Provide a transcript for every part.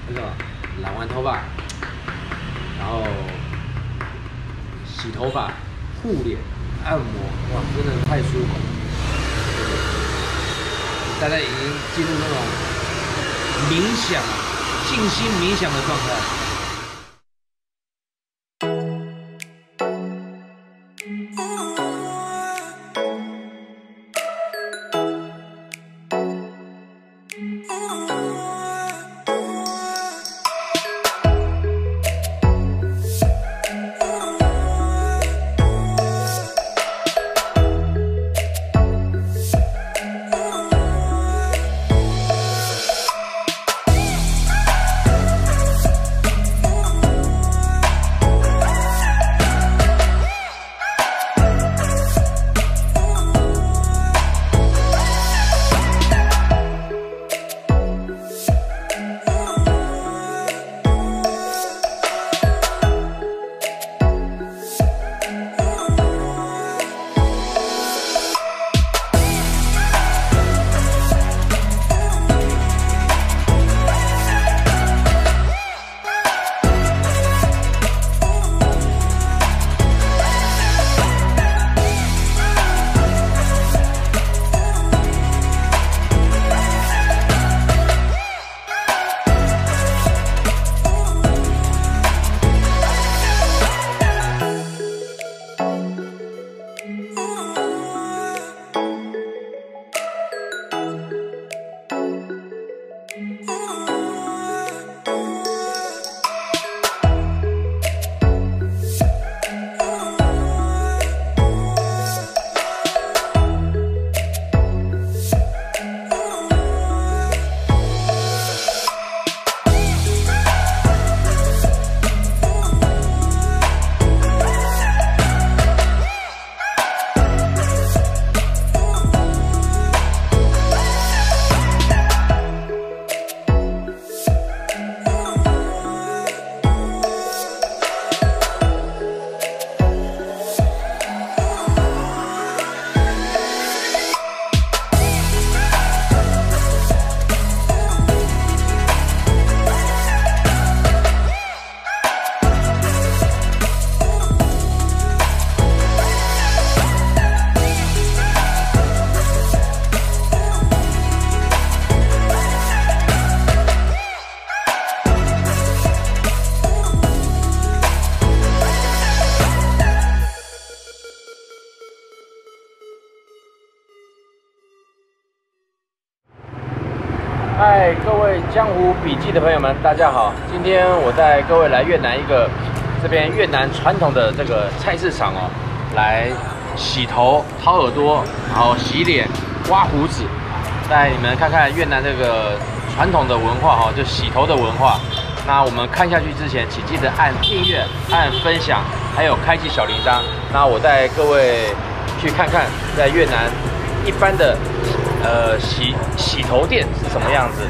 那个染完头发，然后洗头发、护脸、按摩，哇，真的太舒服了。大家已经进入那种冥想、静心冥想的状态。 嗨，各位江湖笔记的朋友们，大家好！今天我带各位来越南一个这边越南传统的这个菜市场哦，来洗头、掏耳朵，然后洗脸、刮胡子，带你们看看越南这个传统的文化哈，就洗头的文化。那我们看下去之前，请记得按订阅、按分享，还有开启小铃铛。那我带各位去看看在越南一般的洗头店是什么样子。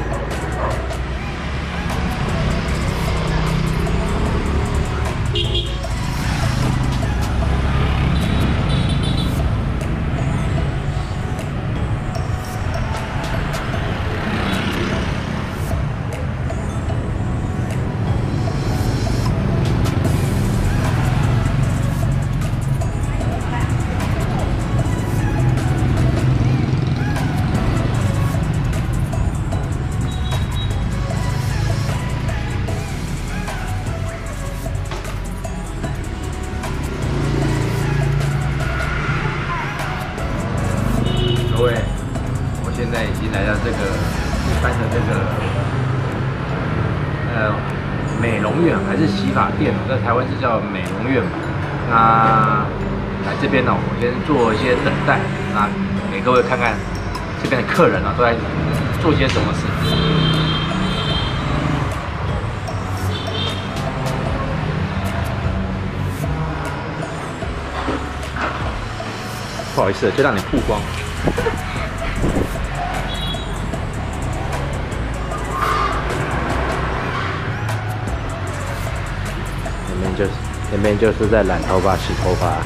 各位，我现在已经来到这个一般的这个美容院还是洗发店，在台湾是叫美容院吧。那来这边呢，我先做一些等待，那给各位看看这边的客人啊都在做些什么事。不好意思，就让你曝光。前面就是在染头发、洗头发。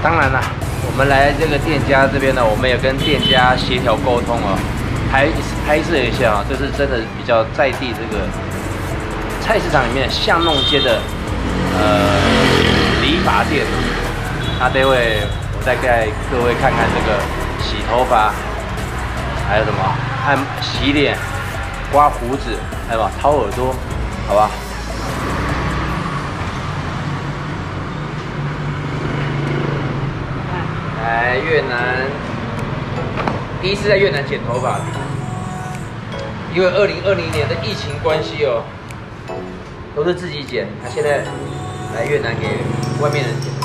当然了，我们来这个店家这边呢，我们也跟店家协调沟通哦，拍摄一下啊，这是真的比较在地这个菜市场里面巷弄街的理发店。那待会我再带各位看看这个洗头发，还有什么洗脸、刮胡子，还有什么掏耳朵，好吧？来越南，第一次在越南剪头发，因为2020年的疫情关系哦，都是自己剪。他现在来越南给外面人剪。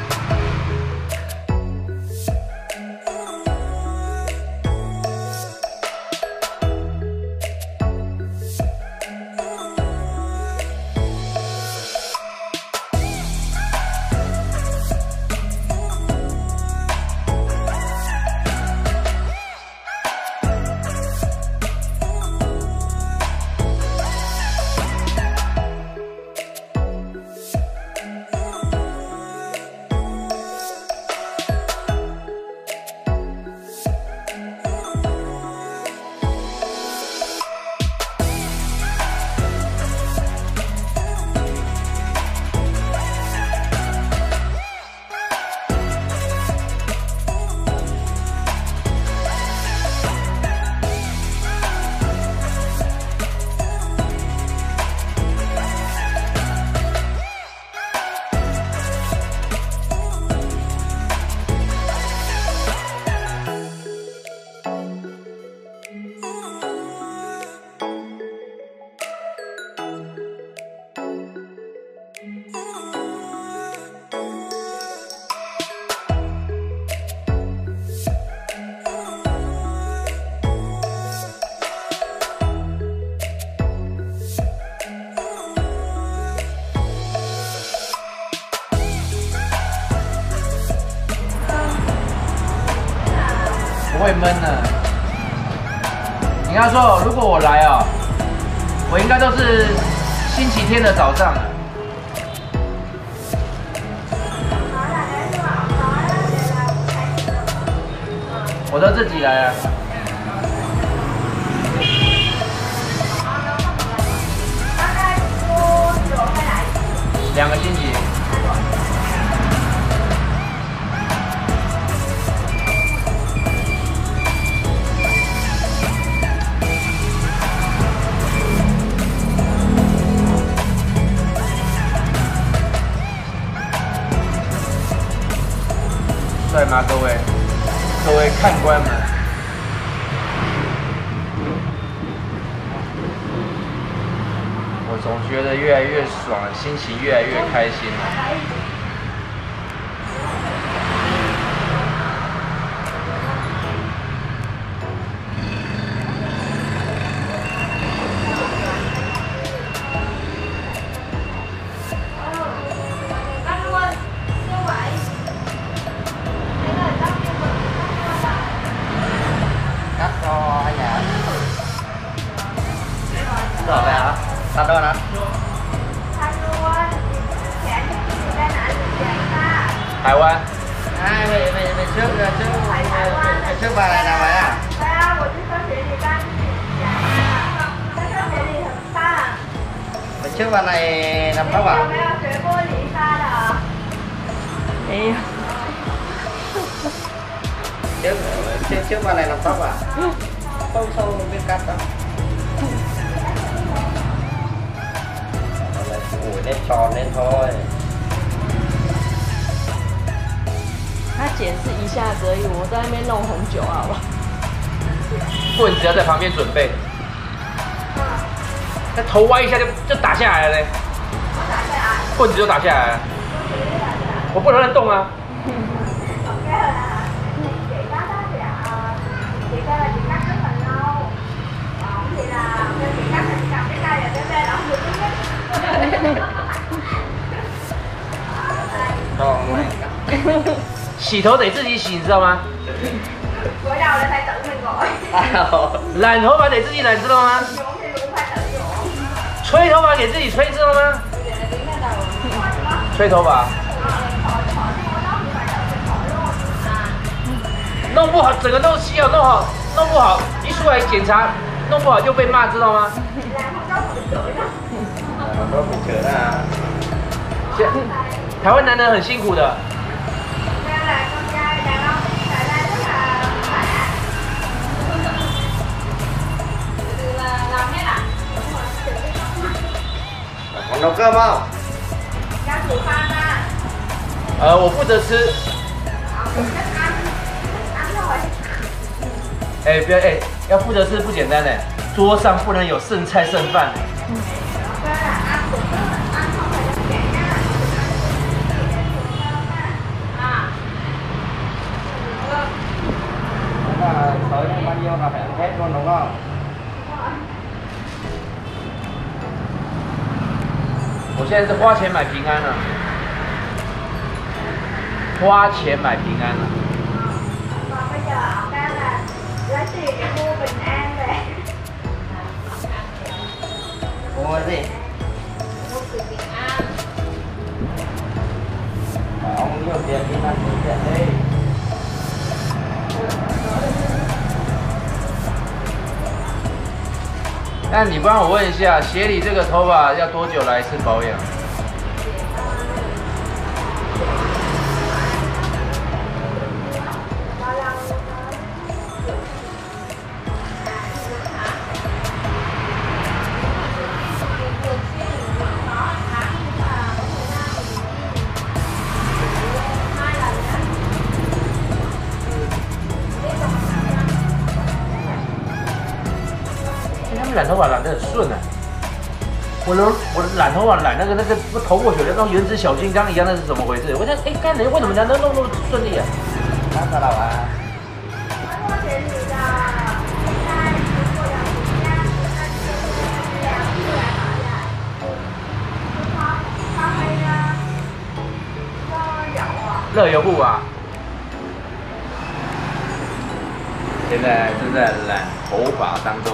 不会闷的。你要说，如果我来哦，我应该都是星期天的早上。我都自己来啊。2个星期。帅吗，各位看官们？我总觉得越来越爽，心情越来越开心了。 Ở về hả? Tao đâu hả? Đài Loan. Mày trước vào này nào vậy à? Mày trước vào này làm tóc à? Trước vào này làm tóc à? Không sâu biết cắt đâu. Ủi nét tròn lên thôi. 他剪是一下子而已，我在那边弄很久，好不好？ 棍子要在旁边准备。那头歪一下就打下来了嘞。棍子就打下来了。我不能乱动啊。洗头得自己洗，你知道吗？染头发得自己染，知道吗？吹头发给自己吹，知道吗？吹头发。 弄不好整个都洗好弄好，弄不好一出来检查，弄不好就被骂，知道吗？ 都不扯啦。 台湾男人很辛苦的。 còn nấu cơm không? 我负责吃。不要要负责吃不简单哎，桌上不能有剩菜剩饭。 Tới bao nhiêu là phải ăn hết luôn đúng không? 我现在是花钱买平安了，花钱买平安了。 Còn bây giờ ông đang là lấy tiền để mua bình an về. Mua cái gì? Mua tiền bình an. Ông nhiều tiền đi ăn tiền đi. 那你帮我问一下，协理这个头发要多久来一次保养？染头发染得很顺啊！我染头发染那个头过血的，跟原子小金刚一样，那是怎么回事？我想，干人为什么人家弄那么顺利啊？ Bác sao đâu à? 热油布啊！现在正在染头发当中。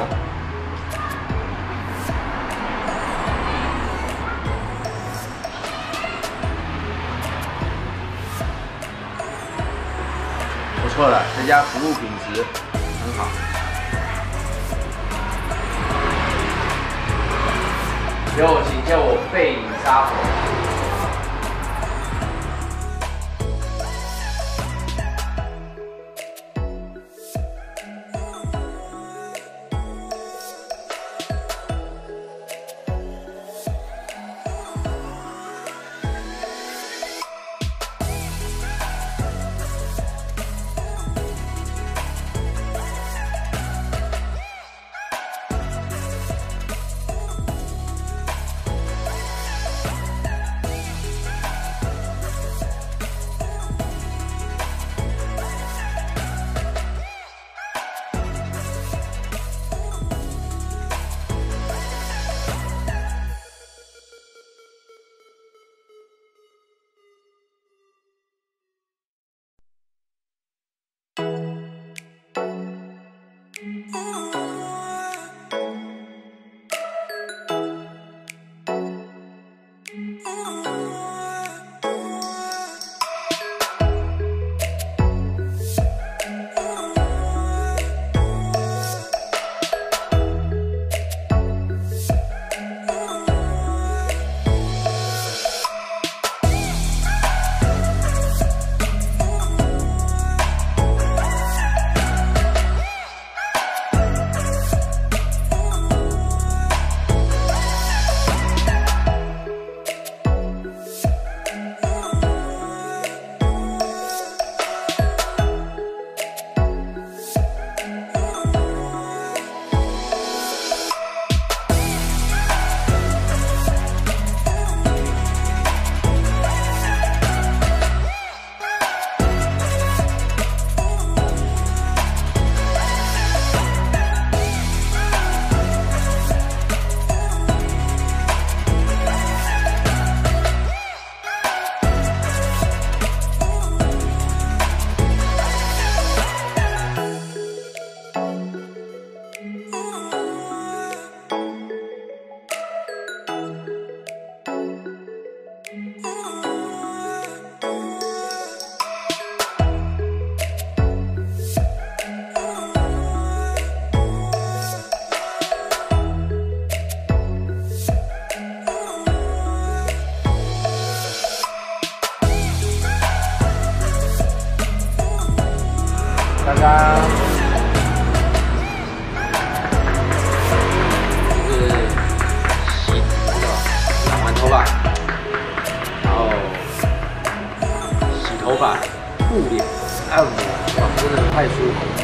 不错了，这家服务品质很好。有请叫我背影杀手。 刚刚是染完头发，然后洗头发、护脸、按摩，哇，真的太舒服了。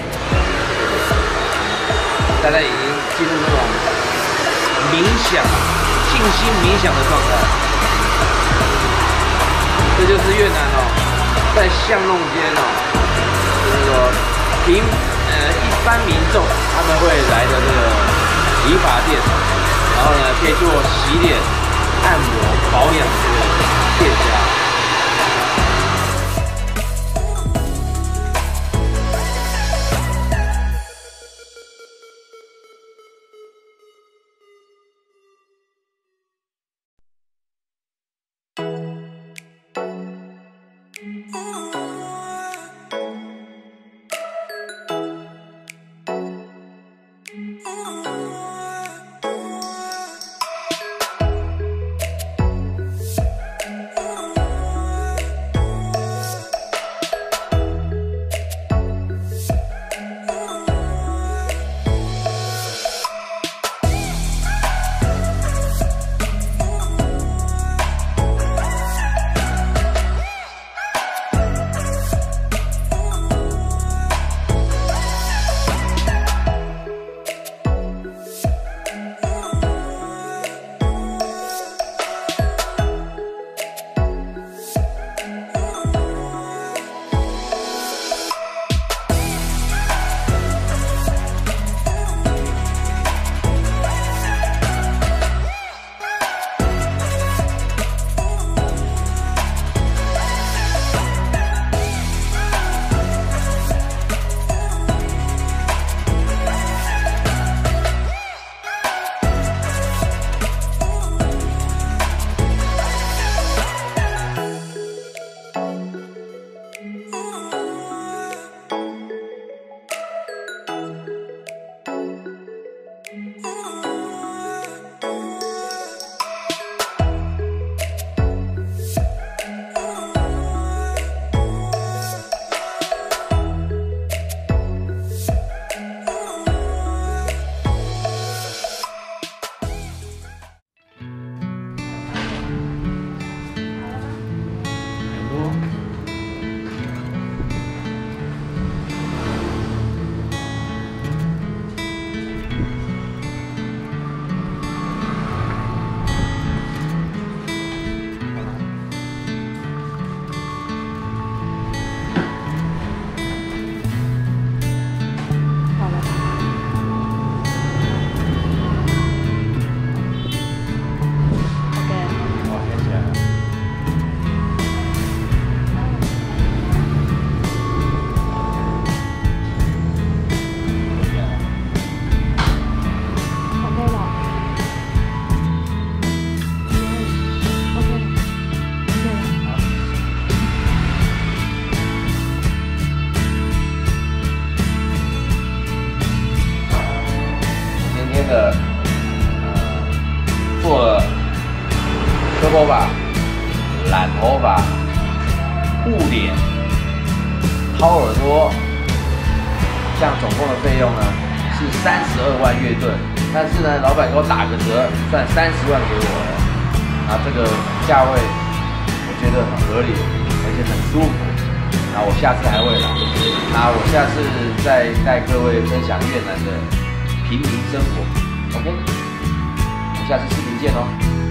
大家已经进入那种冥想、静心冥想的状态。这就是越南在巷弄间就是说一般民众他们会来的这个理发店，然后呢可以做洗脸、按摩、保养这个店家。做了磕头发、染头发、护脸、掏耳朵，这样总共的费用呢是32万越盾，但是呢，老板给我打个折，算30万给我了。那这个价位我觉得很合理，而且很舒服。那我下次还会来。那我下次再带各位分享越南的平民生活。OK， 我们下次视频见哦。